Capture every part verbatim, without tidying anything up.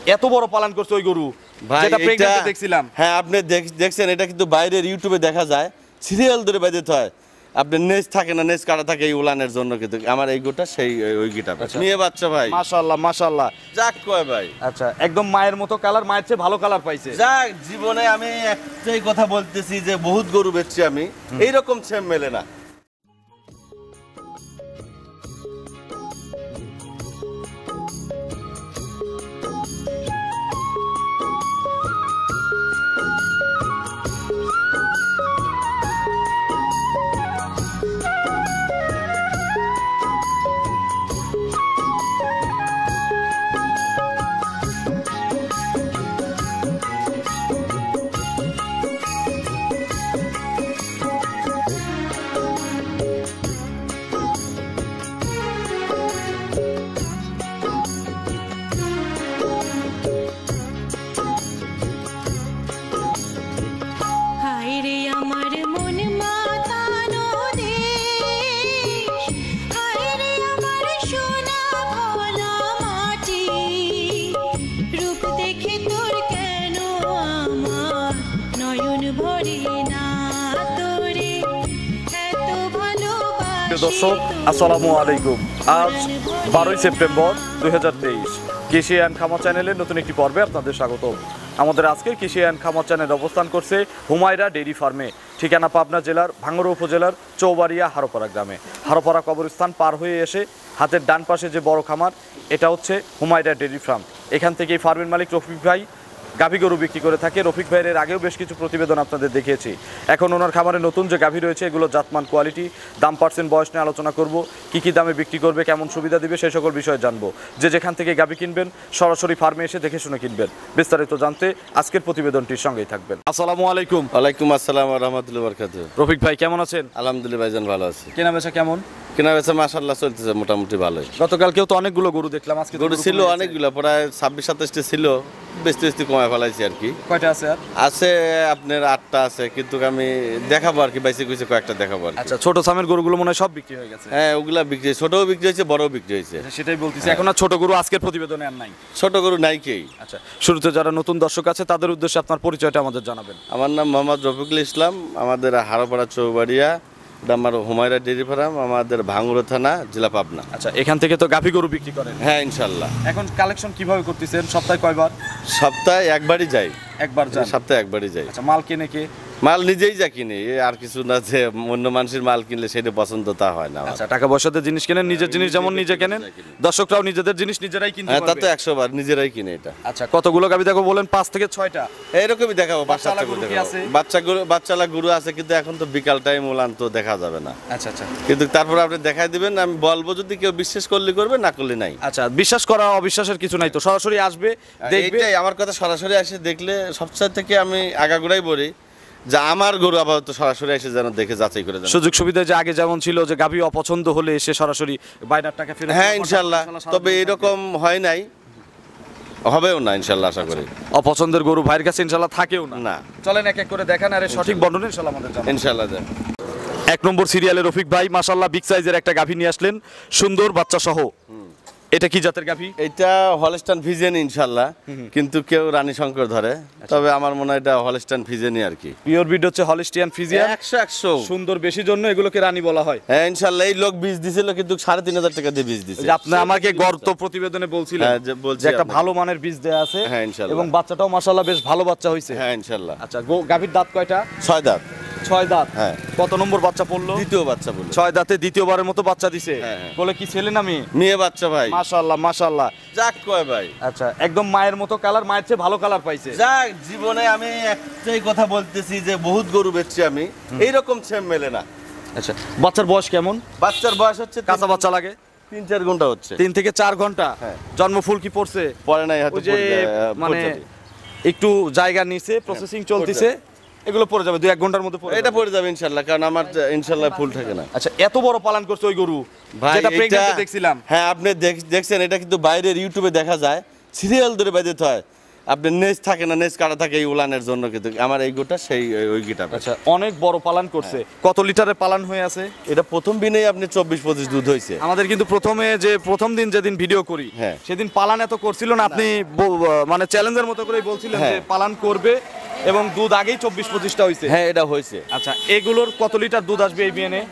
এত বড় পালন করছে ওই গরু যেটা প্রেগন্যান্ট দেখছিলাম। হ্যাঁ আপনি দেখছেন, এটা কিন্তু বাইরের ইউটিউবে দেখা যায়, সিরিয়াল ধরে বাইতে হয়। আপনার নেজ থাকে না, নেজ কাটা থাকে এই উলানের জন্য, কিন্তু আমার এই গোটা সেই ওই গিটা নিয়ে বাচ্চা ভাই। মাশাআল্লাহ মাশাআল্লাহ, যাক কয় ভাই। আচ্ছা একদম মায়ের মতো কালার, মায়ের চেয়ে ভালো কালার পাইছে। যাক জীবনে আমি একটাই কথা বলতেছি যে বহুত গরু বেচছি আমি, এইরকম সেম মেলে না। দর্শক আসসালামু আলাইকুম। আজ বারোই সেপ্টেম্বর দুই হাজার তেইশ কৃষি অ্যান্ড খামার চ্যানেলের নতুন একটি পর্বে আপনাদের স্বাগত। আমাদের আজকের কৃষি অ্যান্ড খামার চ্যানেল অবস্থান করছে হুমায়রা ডেইরি ফার্মে, ঠিকানা পাবনা জেলার ভাঙ্গুড়া উপজেলার চৌবাড়িয়া হারোপাড়া গ্রামে। হারোপাড়া কবরস্থান পার হয়ে এসে হাতের ডান পাশে যে বড় খামার, এটা হচ্ছে হুমায়রা ডেইরি ফার্ম। এখান থেকে এই ফার্মের মালিক রফিক ভাই গাভী গরু বিক্রি করে থাকে। রফিক ভাইয়ের আগেও বেশ কিছু প্রতিবেদন আপনাদের দেখিয়েছি। এখন ওনার খামারে নতুন যে গাভী রয়েছে এগুলো জাতমান, কোয়ালিটি, দাম, পার্সেন্ট, বয়স নিয়ে আলোচনা করব। কী কী দামে বিক্রি করবে, কেমন সুবিধা দিবে, সেই সকল বিষয়ে জানবো। যে যেখান থেকে গাভী কিনবেন সরাসরি ফার্মে এসে দেখে শুনে কিনবেন। বিস্তারিত জানতে আজকের প্রতিবেদনটির সঙ্গেই থাকবেন। আসসালামু আলাইকুম। ওয়ালাইকুম আসসালাম ওয়া রাহমাতুল্লাহি ওয়া বারাকাতুহু। রফিক ভাই কেমন আছেন? আলহামদুলিল্লাহ ভাইজান ভালো আছি। কেনা বেচা কেমন? কেনা বেচা মাশাআল্লাহ চলতেছে মোটামুটি ভালোই। গতকালকেও তো অনেকগুলো গরু দেখলাম, আজকে গরু ছিল অনেকগুলো, প্রায় ছাব্বিশ সাতাশটি ছিল, বেশি বেশি কমায় ফেলাইছি আর কি। কয়টা আছে আর? আছে আপনার আটটা আছে, কিন্তু আমি দেখাবো আর কি, বাইসে কিছু কয়েকটা দেখাবো আর কি। আচ্ছা, ছোট সামের গরুগুলো মনে হয় সব বিক্রি হয়ে গেছে? হ্যাঁ ওগুলা বিক্রি, ছোটও বিক্রি হয়েছে, বড়ও বিক্রি হয়েছে। সেটাই বলতেছি, এখন আর ছোট গরু আজকের প্রতিবেদনে আর নাই। ছোট গরু নাই কেই। আচ্ছা, শুরুতে যারা নতুন দর্শক আছে তাদের উদ্দেশ্যে আপনার পরিচয়টা আমাদের জানাবেন। আমার নাম মোহাম্মদ রফিকুল ইসলাম, আমাদের হারোপাড়া চৌবাড়িয়া, আমার হুমায়রা ডেইরি ফার্ম, আমাদের ভাঙ্গুড়া থানা, জেলা পাবনা। আচ্ছা, এখান থেকে তো গাভী গরু বিক্রি করেন? হ্যাঁ ইনশাল্লাহ। এখন কালেকশন কিভাবে করতেছেন? সপ্তাহে কয়বার? সপ্তাহে একবারই যাই। একবার যান? সপ্তাহে একবারই যাই। আচ্ছা, মাল কিনে কে? মাল নিজেই যা কিনে, আর কিছু না যে অন্য মানুষের মাল কিনলে সেটা পছন্দ তা হয় না। আচ্ছা, টাকা পয়সাতে জিনিস কেনেন, নিজের জিনিস যেমন নিজে কেনেন, দর্শকরাও নিজেদের জিনিস নিজেরাই কিনতে পারবে? হ্যাঁ তা তো একশো বার নিজেরাই কিনে এটা। আচ্ছা, কতগুলো গাভী দেখো বলেন? পাঁচ থেকে ছয়টা এইরকমই দেখাবো। বাচ্চালা গরু আছে, বাচ্চা গরু, বাচ্চালা গরু আছে, কিন্তু এখন তো বিকাল টাইম ওলান তো দেখা যাবে না। আচ্ছা আচ্ছা, কিন্তু তারপর আপনি দেখাই দিবেন, আমি বলবো, যদি কেউ বিশ্বাস করলে করবে, না করলে নাই। আচ্ছা, বিশ্বাস করা অবিশ্বাসের কিছু নাই তো, সরাসরি আসবে দেখবে। এইটাই আমার কথা, সরাসরি এসে দেখলে সবচেয়ে থেকে আমি আগাগোড়াই বলি যে আমার গরু আপাতত সরাসরি এসে যেন দেখে যাচাই করে যান। সুযোগ সুবিধা যে আগে যেমন ছিল যে গাভী অপছন্দ হলে এসে সরাসরি বাইনার টাকা ফেরত? হ্যাঁ ইনশাল্লাহ, তবে এরকম হয় নাই, হবেও না ইনশাল্লাহ, আশা করি। অপছন্দের গরু ভাইয়ের কাছে ইনশাল্লাহ থাকেও না? না। চলেন এক এক করে দেখান, আর সঠিক বর্ণনা ইনশাল্লাহ আমাদের জানান। ইনশাল্লাহ দেন। এক নম্বর সিরিয়ালে রফিক ভাই মাশাআল্লাহ বিগ সাইজের একটা গাভী নিয়ে আসলেন, সুন্দর বাচ্চা সহ। এটা কি জাতের গাভী? এটা হলস্টাইন ফ্রিজিয়ান ইনশাল্লাহ, কিন্তু কেউ রানী শঙ্কর ধরে, তবে আমার মনে হয় এটা হলস্টাইন ফ্রিজিয়ানই আর কি। পিওর ব্রিড হচ্ছে হলস্টিয়ান ফ্রিজিয়ান, একশো একশো সুন্দর বেশি জন্য এগুলোকে রানী বলা হয়। হ্যাঁ ইনশাল্লাহ। এই লোক বীজ দিছিল, কিন্তু সাড়ে তিন হাজার টাকা দিয়ে বীজ দিছে। আপনি আমাকে গর্ত প্রতিবেদনে বলছিলেন যে একটা ভালো মানের বীজ দেয়া আছে। হ্যাঁ ইনশাল্লাহ, এবং বাচ্চাটাও মাশাআল্লাহ বেশ ভালো বাচ্চা হয়েছে। হ্যাঁ ইনশাল্লাহ। আচ্ছা, গাভীর দাঁত কয়টা? ছয় দাঁত। ছয় দাঁত? হ্যাঁ। কত নম্বর বাচ্চা পড়লো? দ্বিতীয় বাচ্চা বলে। ছয় দাঁতে দ্বিতীয়বারের মতো বাচ্চা দিছে। হ্যাঁ। বলে কি ছেলে না মেয়ে? মেয়ে বাচ্চা ভাই। মাশাআল্লাহ মাশাআল্লাহ, যাক কয় ভাই। আচ্ছা, একদম মায়ের মতো কালার, মায়ের চেয়ে ভালো কালার পাইছে। যাক জীবনে আমি একটাই কথা বলতেছি যে বহুত গরু বেচছি আমি, এইরকম সেম মেলে না। আচ্ছা, বাচ্চার বয়স কেমন? বাচ্চার বয়স হচ্ছে, কাঁচা বাচ্চা লাগে তিন চার ঘন্টা হচ্ছে। তিন থেকে চার ঘন্টা? হ্যাঁ। জন্ম ফুল কি পড়ছে? পরে নাই, হাতে যে মানে একটু জায়গা নিচে প্রসেসিং চলতেছে, এগুলো পড়ে যাবে দুই এক ঘন্টার মধ্যে? এটা পড়ে যাবে ইনশাল্লাহ, কারণ আমার ইনশাল্লাহ ফুল থাকে না। আচ্ছা, এত বড় পালন করছে ওই গরু ভাই, যেটা প্রেগন্যান্ট দেখছিলাম। হ্যাঁ আপনি দেখছেন, এটা কিন্তু বাইরের ইউটিউবে দেখা যায়, সিরিয়াল ধরে বাইতে হয়। আপনি নেজ থাকে না, নেজ কাটা থাকে এই উলানের জন্য, কিন্তু আমার এই গোটা সেই ওই গিটা। আচ্ছা, অনেক বড় পালান করছে। কত লিটারের পালান হয়ে আছে এটা প্রথম দিনেই আপনি চব্বিশ পঁচিশ দুধ হয়েছে। আমাদের কিন্তু প্রথমে যে প্রথম দিন যেদিন ভিডিও করি হ্যাঁ। সেদিন পালান এত করছিল না, আপনি ব- মানে চ্যালেঞ্জের মতো করেই বলছিলেন যে হ্যাঁ। পালান করবে এবং দুধ আগেই চব্বিশ পঁচিশটা হয়েছে। হ্যাঁ, এটা হয়েছে। আচ্ছা, এগুলোর কত লিটার দুধ আসবে এই বিয়ানে?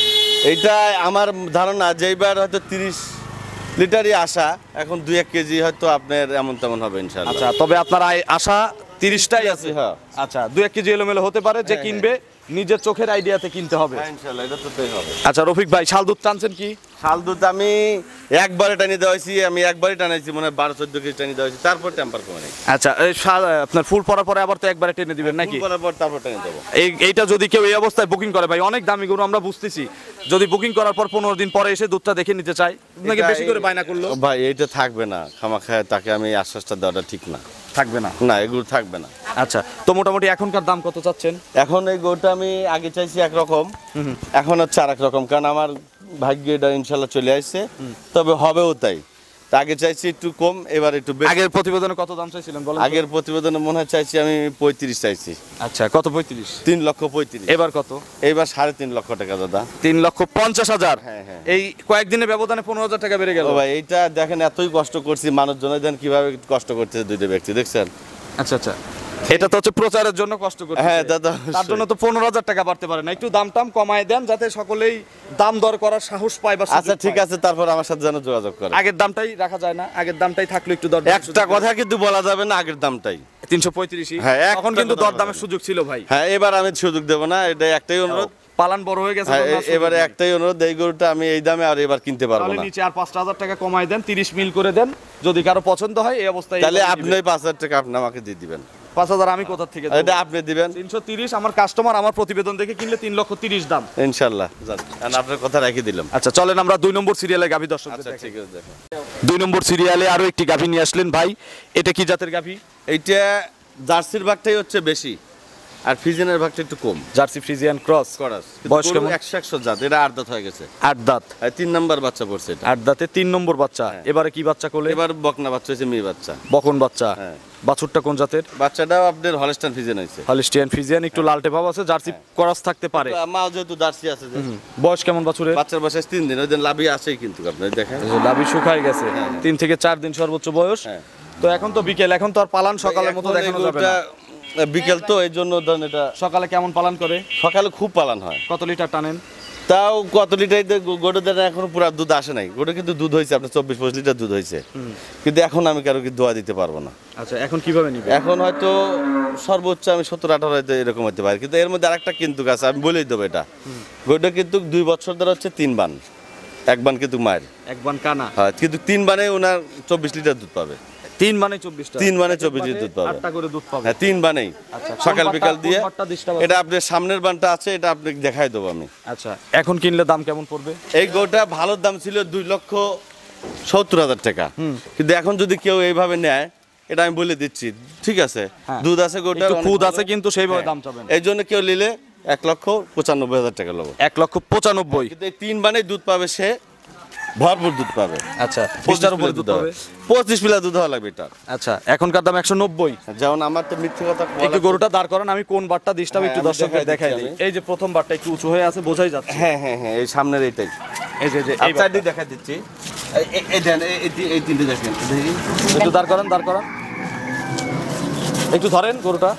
এইটা আমার ধারণা যে এইবার হয়তো তিরিশ লিটারই আসা, এখন দুই এক কেজি হয়তো আপনার এমন তেমন হবে ইনশাআল্লাহ। আচ্ছা, তবে আপনার আয়- আশা তিরিশটাই আছে। হ্যাঁ। আচ্ছা, দুই এক কেজি এলোমেলো হতে পারে, যে হ্যাঁ, কিনবে নিজের চোখের আইডিয়াতে কিনতে হবে। হ্যাঁ, ইনশাআল্লাহ এটা তো তাই হবে। আচ্ছা রফিক ভাই, শাল দুধ টানছেন কি? শাল দুধ আমি একবারে টানি দেওয়া হয়েছি, আমি একবারই টানাইছি, মনে হয় বারো চোদ্দ কেজি টানি দেওয়া হয়েছি, তারপর টেম্পার কমে নেই। আচ্ছা, এই শাল আপনার ফুল পড়ার পরে আবার তো একবারে টেনে দিবেন নাকি? ফুল করার পর তারপর টানি দেবো। এই এইটা যদি কেউ এই অবস্থায় বুকিং করে, ভাই অনেক দামি গরু আমরা বুঝতেছি, যদি বুকিং করার পর পনেরো দিন পরে এসে দুধটা দেখে নিতে চাই, নাকি এটা বেশি করে এই- বায়না করলো? ভাই এইটা থাকবে না, খামাখায় তাকে আমি আশ্বাসটা দেওয়াটা ঠিক না। থাকবে না? না, এগুলো থাকবে না। আচ্ছা, তো মোটামুটি এখনকার দাম কত চাচ্ছেন? এখন এই গরুটা আমি আগে চাইছি একরকম, এখন হচ্ছে আর এক রকম, কারণ আমার ভাগ্যে এটা ইনশাল্লাহ চলে আসছে, তবে হবেও তাই। তা আগে চাইছি একটু কম, এবার একটু বেশি। আগের প্রতিবেদনে কত দাম চাইছিলেন বলেন তো? আগের প্রতিবেদনে মনে হয় চাইছি আমি পঁয়ত্রিশ চাইছি, আচ্ছা, কত? পঁয়ত্রিশ? তিন লক্ষ পঁয়ত্রিশ। এবার কত? এইবার সাড়ে তিন লক্ষ টাকা দাদা। তিন লক্ষ পঞ্চাশ হাজার। হ্যাঁ, হ্যাঁ। এই কয়েকদিনের ব্যবধানে পনেরো হাজার টাকা বেড়ে গেল। ও ভাই, এইটা দেখেন এতই কষ্ট করছি মানুষজন, দেন কিভাবে কষ্ট করতেছে দুইটা ব্যক্তি, দেখছেন? আচ্ছা আচ্ছা, এটা তো হচ্ছে প্রচারের জন্য কষ্ট করতে। হ্যাঁ দাদা, তার জন্য তো পনেরো হাজার টাকা বাড়তে পারে না, একটু দাম টাম কমায় দেন যাতে সকলেই দাম দর করার সাহস পায় বা সুযোগ আচ্ছা ঠিক পায়। আছে, তারপর আমার সাথে যেন যোগাযোগ করে। আগের দামটাই রাখা যায় না? আগের দামটাই থাকলো একটু দর একটা কথা কিন্তু বলা যাবে না, আগের দামটাই তিনশো পঁয়ত্রিশ। হ্যাঁ, একটা তখন কিন্তু কথা দর বলা দামের যাবে। সুযোগ ছিল ভাই। হ্যাঁ, এবার আমি সুযোগ দেবো না, এটা একটাই অনুরোধ। পালান বড় হয়ে গেছে, হ্যাঁ, বন্যার এ- সুযোগ এবারে নেই। একটাই অনুরোধ, এই গরুটা আমি এই দামে আর এবার কিনতে পারবো তাহলে না। নিচে আর পাঁচটা হাজার টাকা কমাই দেন, তিরিশ মিল করে দেন, যদি কারো পছন্দ হয় এই অবস্থায়। তাহলে আপনি ওই পাঁচ হাজার টাকা আপনি আমাকে দিয়ে দিবেন। পাঁচ হাজার আমি কোথা থেকে দেব? এটা আপনি দিবেন তিনশো তিরিশ আমার কাস্টমার আমার প্রতিবেদন দেখে কিনলে তিন লক্ষ তিরিশ দাম। ইনশাল্লাহ। যান, আর আপনার কথা রেখে দিলাম। আচ্ছা চলেন আমরা দুই নম্বর সিরিয়ালে গাভী দর্শক। আচ্ছা ঠিক আছে, দেখেন। দুই নম্বর সিরিয়ালে আরো একটি গাভী নিয়ে আসলেন ভাই, এটা কি জাতের গাভী? এইটা জার্সির ভাগটাই হচ্ছে বেশি, আর ফিজিয়ানের ভাগটা একটু কম। Jersey Friesian cross. করাস বয়স কেমন? একশো একশো জাত, এটা আট দাঁত হয়ে গেছে। আট দাঁত। আর তিন নাম্বার বাচ্চা পড়ছে এটা। আট দাঁতে তিন নম্বর বাচ্চা। এবারে কি বাচ্চা কোলে? এবার বকনা বাচ্চা হয়েছে, মেয়ে বাচ্চা। বকন বাচ্চা। হ্যাঁ। বাছুরটা কোন জাতের? বাচ্চাটাও আপনার হলস্টাইন ফিজিয়ান হয়েছে। হলিস্টিয়ান ফ্রিজিয়ান, একটু লালটে ভাব আছে, জার্সি ক্রস থাকতে পারে। মা যেহেতু জার্সি আছে যে। বয়স কেমন বাছুরের? বাচ্চার বয়স তিন দিন, ওই দিন লাভি আছেই কিন্তু আপনার দেখেন। লাভি শুকায় গেছে, তিন থেকে চার দিন সর্বোচ্চ বয়স। হ্যাঁ। তো এখন তো বিকেল, এখন তো আর পালান সকালের মতো এখন দেখানো এই যাবে গরুটা না। বিকেল তো এই জন্য ধরেন এটা সকালে কেমন পালন করে? সকালে খুব পালান হয়। কত লিটার টানেন? তাও কত লিটার গরু দেন এখনো পুরো দুধ আসে নাই। গরু কিন্তু দুধ হয়েছে আপনার চব্বিশ পঁচিশ লিটার দুধ হয়েছে, কিন্তু এখন আমি কারো কি দোয়া দিতে পারবো না। আচ্ছা, এখন কিভাবে নিবে? এখন হয়তো সর্বোচ্চ আমি সত্তর আঠারো হয়তো এরকম হতে পারি, কিন্তু এর মধ্যে আরেকটা কিন্তু আছে, আমি বলেই দেবো এটা। গরুটা কিন্তু দুই বছর ধরে হচ্ছে তিন বান, এক বান কিন্তু মায়ের। এক বান কানা। হ্যাঁ, কিন্তু তিন বানে ওনার চব্বিশ লিটার দুধ পাবে। তিন মানে চব্বিশটা? তিন মানে চব্বিশ লিটার দুধ পাবে। আটটা করে দুধ পাবে। হ্যাঁ, তিন বানেই আচ্ছা, সকাল কোন বিকাল বাটটা- দিয়ে। কোন বাটটা দিশটা বাজে? এটা আপনার সামনের বানটা আছে, এটা আপনাকে দেখাই দেবো আমি। আচ্ছা, এখন কিনলে দাম কেমন পড়বে? এই গরুটা ভালো দাম ছিল দুই লক্ষ সত্তর হাজার টাকা, কিন্তু এখন যদি কেউ এইভাবে নেয়, এটা আমি বলে দিচ্ছি, ঠিক আছে, হ্যাঁ। দুধ আছে গরুটা, একটু খুদ আছে কিন্তু সেইভাবে দাম চাবেন। এই জন্য কেউ নিলে এক লক্ষ পঁচানব্বই হাজার টাকা নেবো। এক লক্ষ পঁচানব্বই। কিন্তু এই তিন বানে দুধ পাবে, সে ভরপুর দুধ পাবে। আচ্ছা, পঁচিশ পঁচিশটার উপরে পিলা দুধ দুধ পাবে। হবে, পঁচিশ পিলা দুধ হওয়া লাগবে এটা। আচ্ছা, এখনকার দাম একশো নব্বই। যেমন আমার তো মিথ্যে কথা বলা- একটু গরুটা দাঁড় করান, আমি কোন বাটটা দিশটা হ্যাঁ, একটু আমি দর্শকদের দেখাই দেখাই দিচ্ছি দিই। এই যে প্রথম বাটটা একটু উঁচু হয়ে আছে, বোঝাই যাচ্ছে। হ্যাঁ হ্যাঁ হ্যাঁ, এই সামনের এইটাই। এই যে যে এই আচ্ছা, বাটটা। দেখা দিচ্ছি, এই- এই- এই দেন, এই- এই তি- এই তিনটে দেখেন, দেখি। একটু দাঁড় করান, দাঁড় করান, একটু ধরেন গরুটা।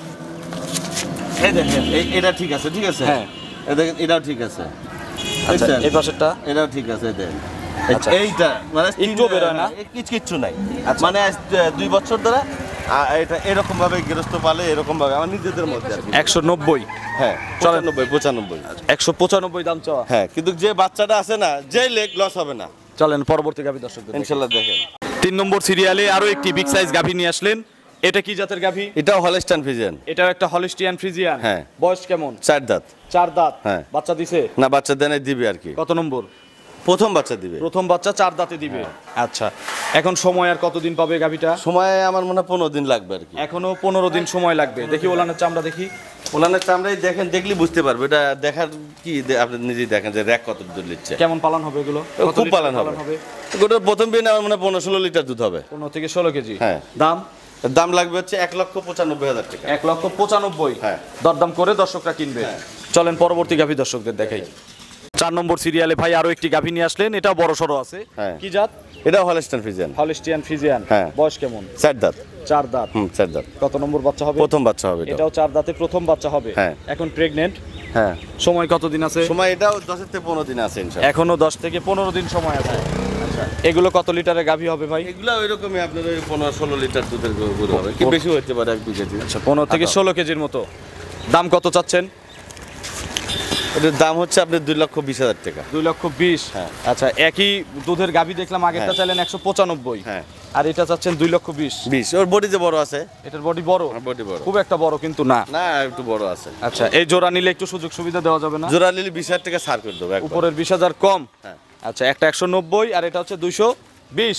এই দেখেন, এই- এটা ঠিক আছে, ঠিক আছে, হ্যাঁ। এই দেখেন, এটাও ঠিক আছে, আচ্ছা, দেখছেন? এই পাশেরটা। এটাও ঠিক আছে, এই দেখেন। আচ্ছা। এইটা মানে একটুও বেরোয় না? এ- কিচ্ছু কিচ্ছু নাই, মানে আজ, আহ, দুই বছর ধরে আহ, এটা এরকম ভাবে গৃহস্থ পালে, এরকম ভাবে আমার নিজেদের মধ্যে আর কি। একশো নব্বই। হ্যাঁ, পঁচানব্বই পঁচানব্বই একশো পঁচানব্বই দাম চাওয়া। হ্যাঁ, কিন্তু যে বাচ্চাটা আছে না, যে লেগ লস হবে না, চলেন পরবর্তী গাভী দর্শকদের দেখাই। ইনশাল্লাহ দেখেন। তিন নম্বর সিরিয়ালে আরো একটি বিগ সাইজ গাভী নিয়ে আসলেন, এটা কি জাতের গাভী? এটাও হলস্টাইন ফিজিয়ান, এটাও একটা হলিস্টিয়ান ফ্রিজিয়ান। হ্যাঁ। বয়স কেমন? চার দাঁত। চার দাঁত। হ্যাঁ। বাচ্চা দিছে? না, বাচ্চা দেনে দিবে আর কি, কত নম্বর? প্রথম বাচ্চা দিবে। প্রথম বাচ্চা চার দাঁতে দিবে। আচ্ছা, এখন সময় আর কতদিন পাবে গাভীটা? সময় আমার মনে হয় পনেরো দিন লাগবে আর কি। এখনো পনেরো দিন সময় লাগবে। দেখি ওলানের চামড়া দেখি। ওলানের চামড়াই দেখেন, দেখলে বুঝতে পারবে। এটা দেখার কি, দে- আপনি নিজেই দেখেন যে র্যাক কত দুধ নিচ্ছে। কেমন পালন হবে এগুলো? কত খুব লিটার পালন হবে। গোটার প্রথম দিনে আমার মনে হয় পনেরো ষোলো লিটার দুধ হবে। পনেরো থেকে ষোলো কেজি। হ্যাঁ। দাম? এর দাম লাগবে হচ্ছে এক লক্ষ পঁচানব্বই হাজার টাকা। এক লক্ষ পঁচানব্বই। হ্যাঁ। দরদাম করে দর্শকরা কিনবে। চলেন পরবর্তী গাভী দর্শকদের দেখাই। চার নম্বর সিরিয়ালে ভাই আরো একটি গাভী নিয়ে আসলেন, এটা বড় সড়ো আছে। হ্যাঁ। কি জাত? এটা হলস্টাইন ফ্রিজিয়ান। Holstein Friesian. হ্যাঁ। বয়স কেমন? চার দাঁত। চার দাঁত। হুম, চার দাঁত। কত নম্বর বাচ্চা হবে? প্রথম বাচ্চা হবে এটা। এটাও চার দাঁতে প্রথম বাচ্চা হবে। হ্যাঁ। এখন প্রেগনেন্ট। হ্যাঁ। সময় কতদিন আছে? সময় এটাও দশ থেকে পনেরো দিন আছে ইনশাআল্লাহ। এখনো দশ থেকে পনেরো দিন সময় আছে। আচ্ছা, এগুলো কত লিটারের গাভী হবে ভাই? এগুলো ওই রকমই আপনার ওই পনেরো ষোলো লিটার দুধের গরু হবে, কি বেশি হতে পারে এক দুই কেজি। আচ্ছা, পনেরো থেকে ষোলো কেজির মতো। দাম কত চাচ্ছেন? এটার দাম হচ্ছে আপনার দুই লক্ষ বিশ হাজার টাকা। দুই লক্ষ বিশ। হ্যাঁ। আচ্ছা, একই দুধের গাভী দেখলাম, আগেরটা হ্যাঁ। চাইলেন একশো পঁচানব্বই। হ্যাঁ। আর এটা চাচ্ছেন দুই লক্ষ বিশ। বিশ ওর বডি যে বড় আছে। এটার বডি বড়? বডি বড়, খুব একটা বড় কিন্তু না। না একটু বড় আছে। আচ্ছা, এই জোড়া নিলে একটু সুযোগ সুবিধা দেওয়া যাবে না? জোড়া নিলে বিশ হাজার টাকা ছাড় করে দেবো একবার। উপরের বিশ হাজার কম। হ্যাঁ। আচ্ছা, একটা একশো নব্বই আর এটা হচ্ছে দুইশো বিশ।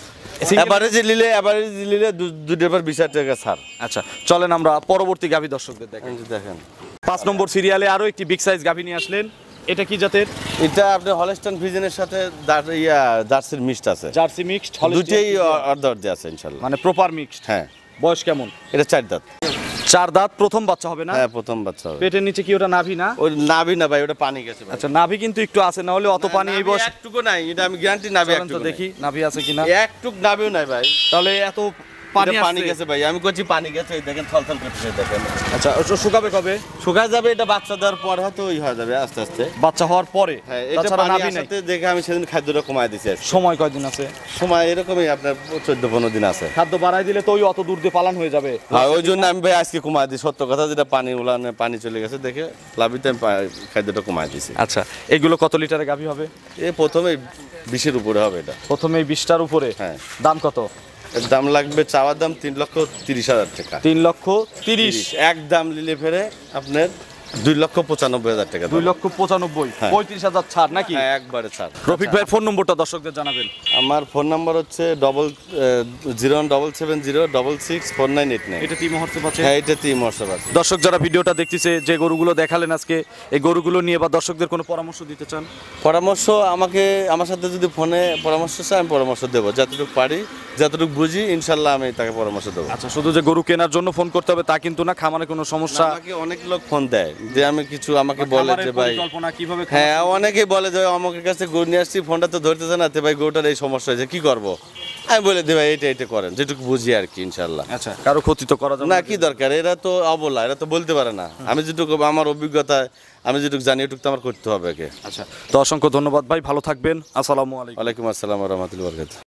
এবারে যে নিলে এবারে যে নিলে দুটোর পর বিশ হাজার টাকা ছাড়। আচ্ছা, চলেন আমরা পরবর্তী গাভী দর্শকদের দেখেন। এই যে দেখেন, পাঁচ নম্বর সিরিয়ালে আরো একটি বিগ সাইজ গাভী নিয়ে আসলেন, এটা কি জাতের? এটা আপনার হলস্টাইন ফ্রিজিয়ানের সাথে দার- ইয়া জার্সির মিক্সড আছে। Jersey mixed. দুটেই অর্ধ অর্ধ আছে ইনশাল্লাহ। মানে প্রপার মিক্সড। হ্যাঁ। বয়স কেমন? এটা চার দাঁত। চার দাঁত, প্রথম বাচ্চা হবে না? হ্যাঁ, প্রথম বাচ্চা হবে। পেটের নিচে কি ওটা নাভি না? ওই নাভি না ভাই, ওটা পানি গেছে ভাই। আচ্ছা, নাভি কিন্তু একটু আছে, না হলে অত পানি এই বয়স। একটুকু নাই, এটা আমি গ্যারান্টি নাভি চলেন তো একটুকু দেখি নাভি আছে কিনা। নাই। একটুক নাভিও নাই ভাই। তাহলে এত পানি এটা পানি আসছে। গেছে ভাই, আমি করছি পানি গেছে, এই দেখেন থলথল করতেছে দেখেন। আচ্ছা, ওটা শুকাবে কবে? শুকায় যাবে, এটা বাচ্চা দেওয়ার পর হয়তো ওই হয়ে যাবে আস্তে আস্তে। বাচ্চা হওয়ার পরে? হ্যাঁ, এটা তাছাড়া পানি নাভি নাই। আসাতে দেখে আমি সেদিন খাদ্যটা কমায় দিছি আজকে। সময় কয়দিন আছে? সময় এরকমই আপনার চোদ্দ পনেরো দিন আছে। খাদ্য বাড়াই দিলে তো ওই অত দূর দিয়ে পালান হয়ে যাবে। হ্যাঁ, ওই জন্য আমি ভাই আজকে কমায় দিই, সত্য কথা যেটা পানি উলানে পানি চলে গেছে দেখে লাভিতে আমি পা- খাদ্যটা কমায় দিছি। আচ্ছা, এগুলো কত লিটারের গাভী হবে? এ প্রথমে বিশের উপরে হবে এটা। প্রথমে বিশটার উপরে। হ্যাঁ। দাম কত? এর দাম লাগবে, চাওয়ার দাম তিন লক্ষ তিরিশ হাজার টাকা। তিন লক্ষ তিরিশ। এক দাম নিলে ফেরে আপনার দুই লক্ষ পঁচানব্বই হাজার টাকা। দুই লক্ষ পঁচানব্বই। হ্যাঁ। পঁয়ত্রিশ হাজার ছাড় নাকি? হ্যাঁ, একবারে ছাড়। রফিক ভাইয়ের ফোন নম্বরটা দর্শকদের জানাবেন। আমার ফোন নাম্বার হচ্ছে double zero one double seven zero double six four nine eight nine. এটা তিন মুহূর্তে পাচ্ছে। হ্যাঁ, এটা তিন মশলা আছে। দর্শক যারা ভিডিওটা দেখতেছে, যে গরুগুলো দেখালেন আজকে, এই গরুগুলো নিয়ে বা দর্শকদের কোনো পরামর্শ দিতে চান? পরামর্শ আমাকে, আমার সাথে যদি ফোনে পরামর্শ চায় আমি পরামর্শ দেবো, যতটুকু পারি যতটুকু বুঝি ইনশাল্লাহ আমি তাকে পরামর্শ দেবো। আচ্ছা, শুধু যে গরু কেনার জন্য ফোন করতে হবে তা কিন্তু না, খামারে কোনো সমস্যা? আমাকে অনেক লোক ফোন দেয় যে আমি কিছু আমাকে বলে খামারের যে ভাই, পরিকল্পনা কিভাবে? হ্যাঁ অনেকেই বলে যে আমাকে কাছে গরু নিয়ে আসছি, ফোনটা তো ধরতেছে না, তে ভাই গরুটার এই সমস্যা হয়েছে কি করব। আমি বলে দিই ভাই এটা এটা করেন, যেটুকু বুঝি আর কি ইনশাল্লাহ। আচ্ছা, কারো ক্ষতি তো করা যাবে না, কি দরকার, এরা তো অবলা, এরা তো বলতে পারে না। আমি যেটুকু আমার অভিজ্ঞতা, আমি যেটুকু জানি এটুকু তো আমার করতে হবে। আচ্ছা, তো অসংখ্য ধন্যবাদ ভাই, ভালো থাকবেন। আসসালামু আলাইকুম। ওয়ালাইকুম আসসালাম ওয়া রাহমাতুল্লাহি ওয়া বারাকাতুহু।